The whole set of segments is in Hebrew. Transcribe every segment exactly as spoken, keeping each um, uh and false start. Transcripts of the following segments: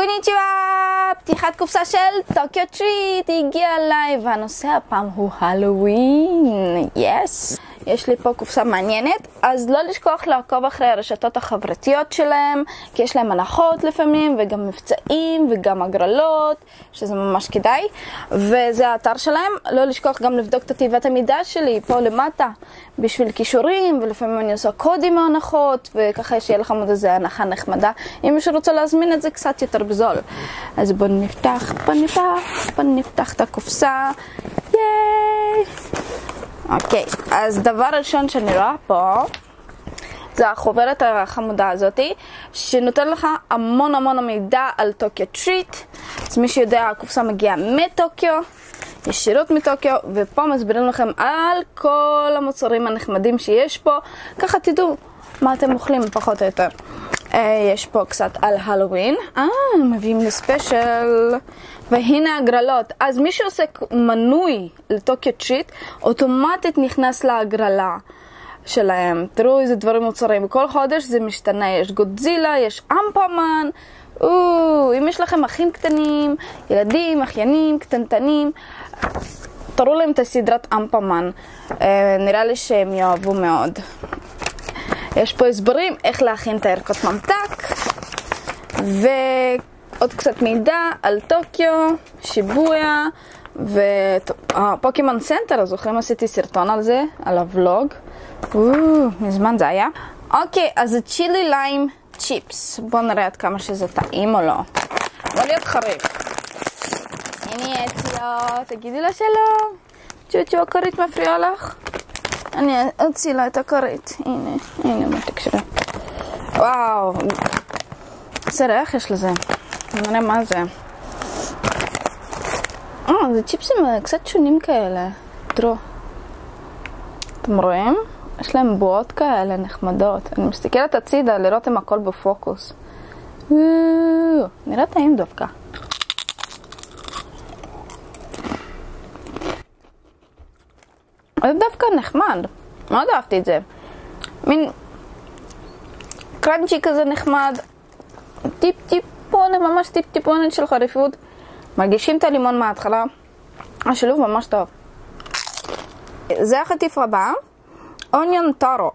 קוניצ'יווה! פתיחת קופסה של טוקיו טריט הגיע אליי, והנושא הפעם הוא הלווין. יס! יש לי פה קופסה מעניינת, אז לא לשכוח לעקוב אחרי הרשתות החברתיות שלהם, כי יש להם הנחות לפעמים, וגם מבצעים, וגם הגרלות, שזה ממש כדאי. וזה האתר שלהם. לא לשכוח גם לבדוק את תיבת המידע שלי פה למטה, בשביל קישורים, ולפעמים אני עושה קודים מהנחות, וככה שיהיה לכם עוד איזה הנחה נחמדה, אם מישהו רוצה להזמין את זה קצת יותר בזול. אז בואו נפתח, בואו נפתח, בואו נפתח את הקופסה. ייי! אוקיי, אז דבר ראשון שאני רואה פה, זה החוברת החמודה הזאתי, שנותן לך המון המון מידע על טוקיו טריט. אז מי שיודע, הקופסה מגיעה מטוקיו, ישירות מטוקיו, ופה מסבירים לכם על כל המוצרים הנחמדים שיש פה, ככה תדעו מה אתם אוכלים פחות או יותר. יש פה קצת על הלווין, אה, מביאים לי ספיישל, והנה הגרלות. אז מי שעושה מנוי לטוקיו טריט, אוטומטית נכנס להגרלה שלהם. תראו איזה דברים מוצרים, כל חודש זה משתנה, יש גודזילה, יש אמפמן, או, אם יש לכם אחים קטנים, ילדים, אחיינים, קטנטנים, תראו להם את הסדרת אמפמן, אה, נראה לי שהם יאהבו מאוד. יש פה הסברים איך להכין את הערכות ממתק, ועוד קצת מידע על טוקיו, שיבויה, והפוקימון סנטר, אז זוכרים עשיתי סרטון על זה, על הוולוג, מזמן זה היה. אוקיי, אז זה צ'ילי ליים צ'יפס, בואו נראה עד כמה שזה טעים או לא. בוא להיות חריף. הנה אצלו, תגידי לה שלום. צ'וצ'ו, הכרית מפריעה לך? אני אוציא לה את הכרית, הנה, הנה מותק שלה. וואו, איזה ריח יש לזה, נראה מה זה. אה, זה צ'יפסים קצת שונים כאלה, תראו. אתם רואים? יש להם בועות כאלה נחמדות. אני מסתכלת הצידה לראות אם הכל בפוקוס. נראה טעים דווקא. זה דווקא נחמד. מאוד אהבתי את זה. מין קראנצ'י כזה נחמד. טיפ טיפונת, ממש טיפ טיפונת של חריפות. מרגישים את הלימון מההתחלה. השילוב ממש טוב. זה החטיף הבא. אוניון טארו.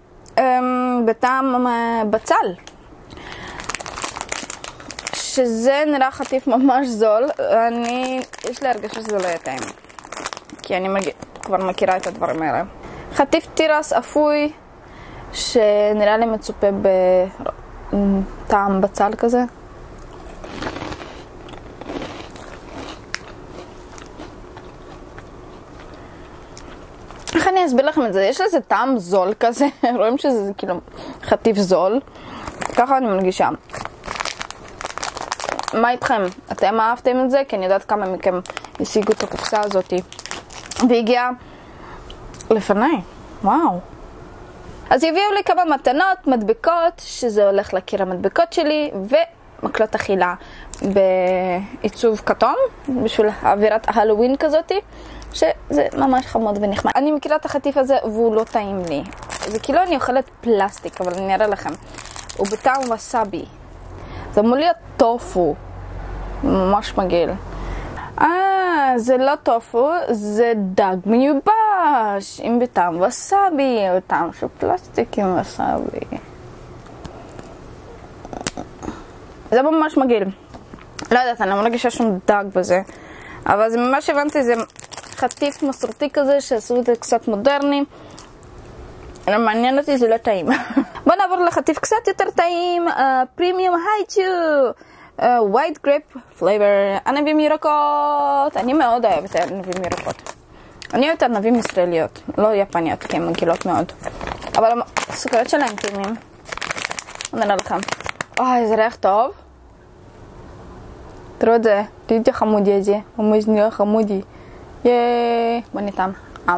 בטעם בצל. שזה נראה חטיף ממש זול. אני, יש לי הרגשה שזה לא יהיה טעים. כי אני מג... כבר מכירה את הדברים האלה. חטיף תירס אפוי, שנראה לי מצופה בטעם בצל כזה. איך אני אסביר לכם את זה? יש לזה טעם זול כזה, רואים שזה כאילו חטיף זול. ככה אני מרגישה. מה איתכם? אתם אהבתם את זה? כי אני יודעת כמה מכם השיגו את הקופסה הזאת. והגיעה לפניי. וואו. אז הביאו לי כמה מתנות, מדבקות, שזה הולך לקיר המדבקות שלי, ומקלות אכילה בעיצוב כתום, בשביל אווירת ההלווין כזאת, שזה ממש חמוד ונחמד. אני מכירה את החטיף הזה והוא לא טעים לי. זה כאילו אני אוכלת פלסטיק, אבל אני אראה לכם. הוא בטעם וסאבי. זה אמור להיות טופו. ממש מגעיל. אה, זה לא טופו, זה דג מיובש, עם בטעם וסאבי, או טעם של פלסטיק עם וסאבי. זה ממש מגעיל. לא יודעת, אני לא מרגישה שום דג בזה. אבל זה ממש הבנתי, זה חטיף מסורתי כזה, שעשו את זה קצת מודרני. מעניין אותי, זה לא טעים. בואו נעבור לחטיף קצת יותר טעים, פרימיום הייצ'ו. ווייט גרייפ פלייבר, ענבים ירקות. אני מאוד אוהבת את ענבים ירקות. אני אוהבת ענבים ישראליות, לא יפניות, כי הן מגעילות מאוד. אבל הסוכריות שלהם טעימים. נראה לכם. אוי, איזה ריח טוב. תראו את זה, תראו את החמודי הזה. ממש נראה חמודי. ייי, בוא ניתן.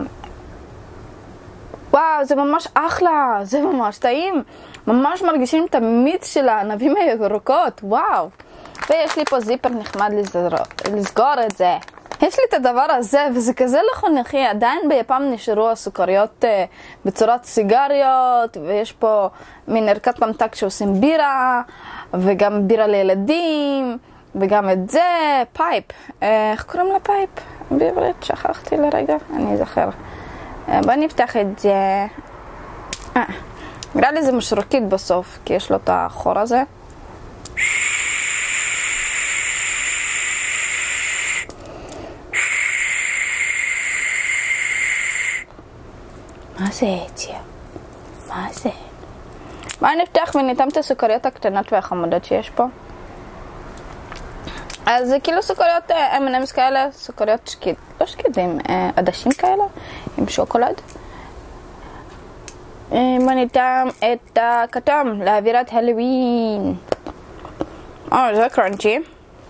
וואו, זה ממש אחלה. זה ממש טעים. ממש מרגישים את המיץ של הענבים הירוקות. וואו. ויש לי פה זיפר נחמד לסגור את זה. יש לי את הדבר הזה, וזה כזה לא חונכי. עדיין ביפן נשארו הסוכריות בצורת סיגריות, ויש פה מין ערכת ממתק שעושים בירה, וגם בירה לילדים. וגם את זה, פייפ. איך קוראים לפייפ? בעברית שכחתי לרגע, אני אזכר. בוא נפתח את זה. אה, נראה לי זה משרוקית בסוף, כי יש לו את החור הזה. מה זה אציה? מה זה? בוא נפתח וניתן את הסוכריות הקטנות והחמודות שיש פה. אז זה כאילו סוכריות אם אנד אמס כאלה, סוכריות שקד, לא שקדים, עדשים כאלה, עם שוקולד. בוא ניתן את הכתום לאווירת הלווין. או, זה קרנצ'י.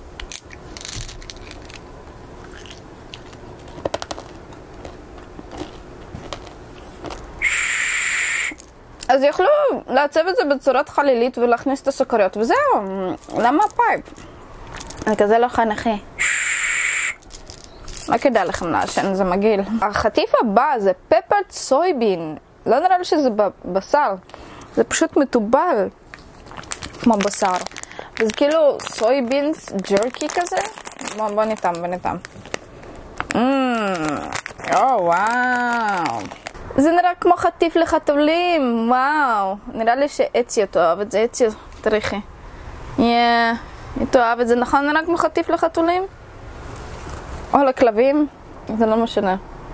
אז יכלו לעצב את זה בצורת חלילית ולהכניס את הסוכריות, וזהו, למה פייפ? אני כזה לא חנכי. לא כדאי לכם לעשן, זה מגעיל. החטיף הבא זה פפרד סויבין. לא נראה לי שזה בשר, זה פשוט מטובל כמו בשר. זה כאילו סויבינס ג'רקי כזה. בוא, בוא ניתם, בוא ניתם. או וואו. זה נראה כמו חטיף לחתולים, וואו. נראה לי שאציה תאהב את זה, אציה, תריחי. יאה, היא תאהב את זה, נכון? נראה כמו חטיף לחתולים? או לכלבים? זה לא משנה.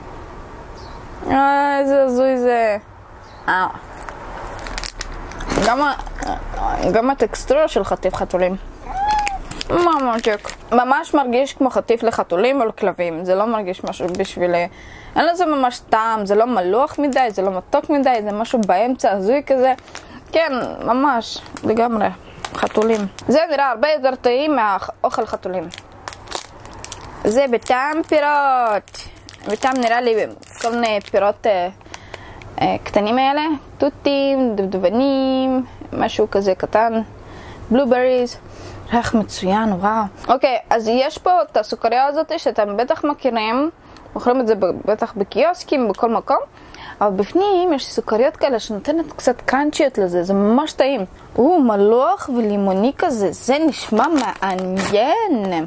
אה, איזה הזוי זה. אה. גם, גם הטקסטורה של חטיף חתולים. ממש, ממש מרגיש כמו חטיף לחתולים או לכלבים. זה לא מרגיש משהו בשבילי. אין לזה ממש טעם, זה לא מלוח מדי, זה לא מתוק מדי, זה משהו באמצע הזוי כזה. כן, ממש, לגמרי, חתולים. זה נראה הרבה יותר טעים מהאוכל חתולים. זה בטעם פירות. בטעם נראה לי כל מיני פירות אה, אה, קטנים האלה. תותים, דובדבנים, משהו כזה קטן. בלובריז. ריח מצוין, וואו. אוקיי, אז יש פה את הסוכריה הזאת שאתם בטח מכירים. מוכרים את זה בטח בקיוסקים, בכל מקום. אבל בפנים יש סוכריות כאלה שנותנת קצת קראנצ'יות לזה, זה ממש טעים. או, מלוח ולימוני כזה, זה נשמע מעניין.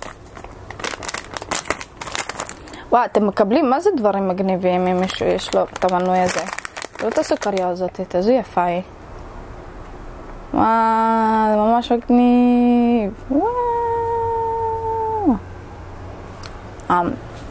וואו, אתם מקבלים, מה זה דברים מגניבים אם מישהו יש לו את המנוי הזה? לא את הסוכריה הזאת, איזו יפה היא. וואו, זה ממש מגניב. וואו. אמ.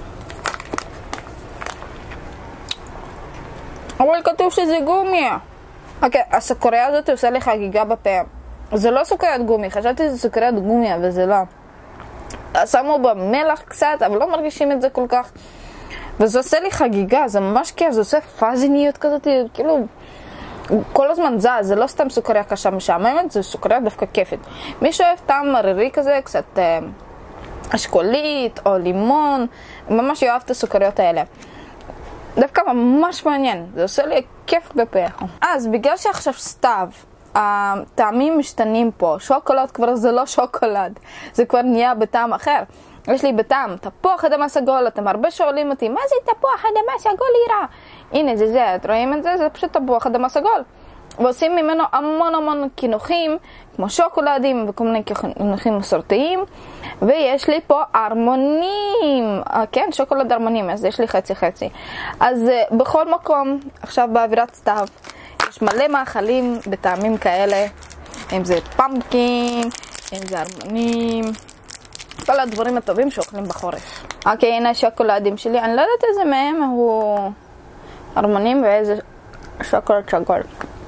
אבל כתוב שזה גומי. אוקיי, הסוכריה הזאת עושה לי חגיגה בפה. זה לא סוכריית גומי, חשבתי שזה סוכריית גומי, אבל זה לא. שמו במלח קצת, אבל לא מרגישים את זה כל כך. וזה עושה לי חגיגה, זה ממש כיף, זה עושה פאזיניות כזאת, כאילו, כל הזמן זז, זה לא סתם סוכריה קשה משעממת, זה סוכריה דווקא כיפת. מי שאוהב טעם מררי כזה, קצת אה, אשכולית או לימון, ממש יאהב את הסוכריות האלה. דווקא ממש מעניין, זה עושה לי כיף בפה. אז בגלל שעכשיו סתיו, הטעמים משתנים פה, שוקולד כבר זה לא שוקולד, זה כבר נהיה בטעם אחר. יש לי בטעם תפוח אדמה סגול, אתם הרבה שואלים אותי, מה זה תפוח אדמה סגול יראה? הנה זה זה, את רואים את זה? זה פשוט תפוח אדמה סגול. ועושים ממנו המון המון קינוחים, כמו שוקולדים וכל מיני קינוחים מסורתיים. ויש לי פה ארמונים, כן, שוקולד ארמונים, אז יש לי חצי חצי. אז בכל מקום, עכשיו באווירת סתיו, יש מלא מאכלים בטעמים כאלה, אם זה פמפקין, אם זה ארמונים, כל הדברים הטובים שאוכלים בחורף. אוקיי, הנה השוקולדים שלי, אני לא יודעת איזה מהם הוא ארמונים ואיזה שוקולד סגול.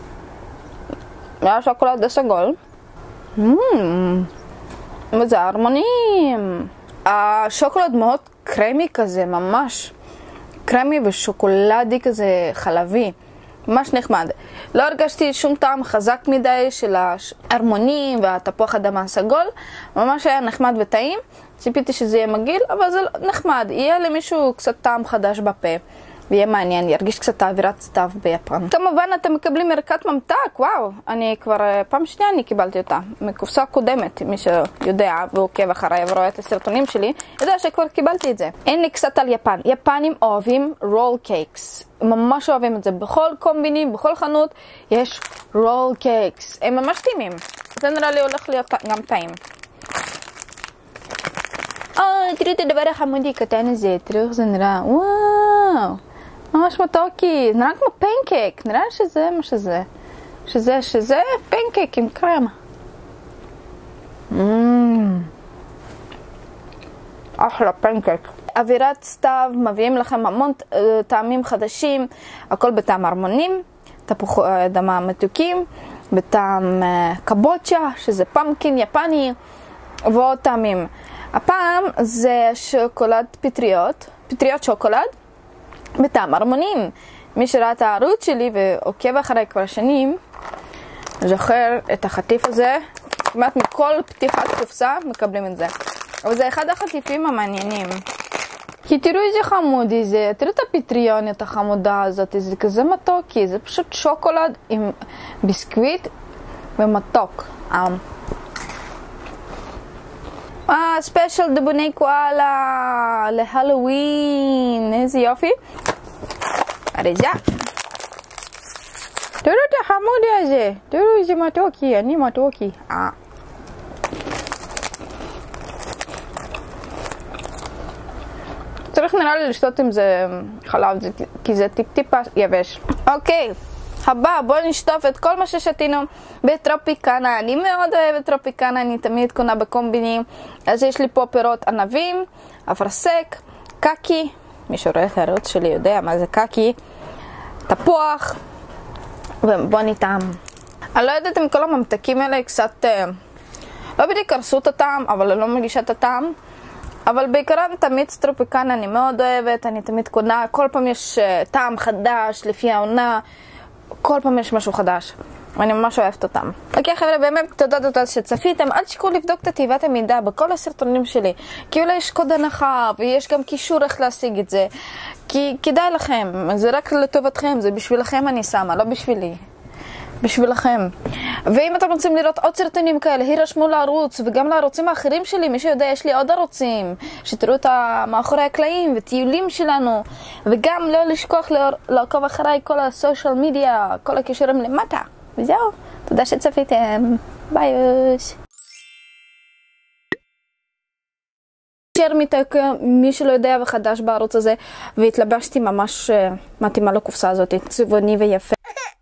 זה השוקולד הסגול. וזה ארמונים. השוקולד מאוד קרמי כזה, ממש קרמי ושוקולדי כזה חלבי. ממש נחמד. לא הרגשתי שום טעם חזק מדי של הארמונים והתפוח אדמה הסגול. ממש היה נחמד וטעים. ציפיתי שזה יהיה מגעיל, אבל זה נחמד. יהיה למישהו קצת טעם חדש בפה. ויהיה מעניין, ירגיש קצת האווירת סתיו ביפן. כמובן אתם מקבלים ערכת ממתק, וואו. אני כבר פעם שנייה אני קיבלתי אותה. מקופסה קודמת, מי שיודע ועוקב אחריי ורואה את הסרטונים שלי, יודע שכבר קיבלתי את זה. הנה קצת על יפן. יפנים אוהבים רול קייקס. ממש אוהבים את זה. בכל קומביני, בכל חנות, יש רול קייקס. הם ממש טעימים. זה נראה לי הולך להיות גם טעים. אוי, תראו את הדבר החמודי הקטן הזה, תראו איך זה נראה, וואו, ממש מתוקי, נראה כמו פנקק, נראה שזה מה שזה, שזה, שזה פנקק עם קרם. מmm, אחלה פנקק. אווירת סתיו, מביאים לכם המון טעמים חדשים, הכל בטעם הרמונים, תפוחי אדמה מתוקים, בטעם קבוצ'ה, שזה פמקין יפני, ועוד טעמים. הפעם זה שוקולד פטריות, פטריות שוקולד, בטעם הרמונים. מי שראה את הערוץ שלי ועוקב אחריי כבר שנים, זוכר את החטיף הזה, כמעט מכל פתיחת קופסה מקבלים את זה. אבל זה אחד החטיפים המעניינים. כי תראו איזה חמודי זה, תראו את הפטריונית החמודה הזאת, זה כזה מתוקי, זה פשוט שוקולד עם ביסקוויט ומתוק. אה, ספיישל דבוני קואלה להלווין, איזה יופי. אריזה. תראו את החמודי הזה, תראו איזה מתוקי, אני מתוקי. אה. צריך נראה לי לשתות עם זה חלב, כי זה טיפ טיפה יבש. אוקיי, הבא, בואו נשטוף את כל מה ששתינו בטרופיקנה. אני מאוד אוהבת טרופיקנה, אני תמיד קונה בקומבינים. אז יש לי פה פירות ענבים, אפרסק, קקי, מי שרואה את הערוץ שלי יודע מה זה קקי, תפוח, ובואו נטעם. אני לא יודעת אם כל הממתקים האלה קצת, לא בדיוק הרסו את הטעם, אבל אני לא מרגישה את הטעם. אבל בעיקרון תמיד טרופיקנה אני מאוד אוהבת, אני תמיד קונה, כל פעם יש טעם חדש לפי העונה, כל פעם יש משהו חדש, ואני ממש אוהבת אותם. אוקיי חבר'ה, באמת תודה תודה שצפיתם, אל תשכחו לבדוק את תיבת המידע בכל הסרטונים שלי, כי אולי יש קוד הנחה, ויש גם קישור איך להשיג את זה, כי כדאי לכם, זה רק לטובתכם, זה בשבילכם אני שמה, לא בשבילי. בשבילכם. ואם אתם רוצים לראות עוד סרטונים כאלה, הירשמו לערוץ וגם לערוצים האחרים שלי. מי שיודע, יש לי עוד ערוצים שתראו את מאחורי הקלעים וטיולים שלנו, וגם לא לשכוח לעקוב אחריי כל הסושיאל מדיה, כל הקישורים למטה. וזהו, תודה שצפיתם, ביי. מי שלא יודע וחדש בערוץ הזה, והתלבשתי ממש מתאימה לקופסה הזאת, צבעוני ויפה.